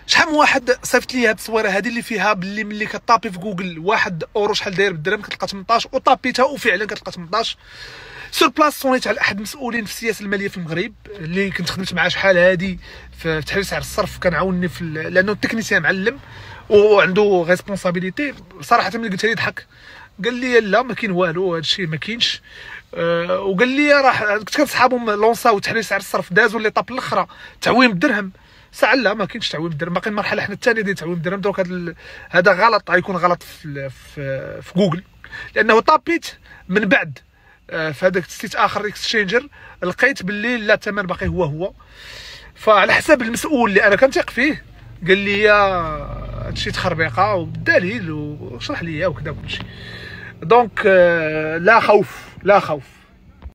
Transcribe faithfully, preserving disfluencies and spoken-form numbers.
شحال من واحد صيفط لي هاد التصويره هذه اللي فيها باللي ملي كطابي في جوجل واحد اورو شحال داير بالدرهم كتلقى ثمنطاش، وطابيتها وفعلا كتلقى ثمنطاش. سور بلاص صونيت على احد المسؤولين في السياسه الماليه في المغرب اللي كنت خدمت معاه شحال هادي في تحرير سعر الصرف، كان في ال... لانه التكنيسيان معلم وعنده ريسبونسابيلتي. صراحه ملي قلت لي ضحك، قال لي لا ما كاين والو، هذا الشيء ما كاينش. أه وقال لي راه كنت كنصحابهم لونساو تحرير سعر الصرف، دازوا لي طاب الاخرى تعويم الدرهم. ساعه لا ما كاينش تعويم الدرهم، باقي المرحله حنا الثانيه ديال تعويم الدرهم. دونك هذا هذا غلط، غيكون غلط في في, في جوجل، لانه طابيت من بعد في هذاك السيت اخر اكسشينجر لقيت باللي لا الثمن باقي هو هو. فعلى حسب المسؤول اللي انا كنثق فيه قال لي هادشي تخربيقه وبالدليل وشرح لي وكذا وكلشي. دونك لا خوف لا خوف.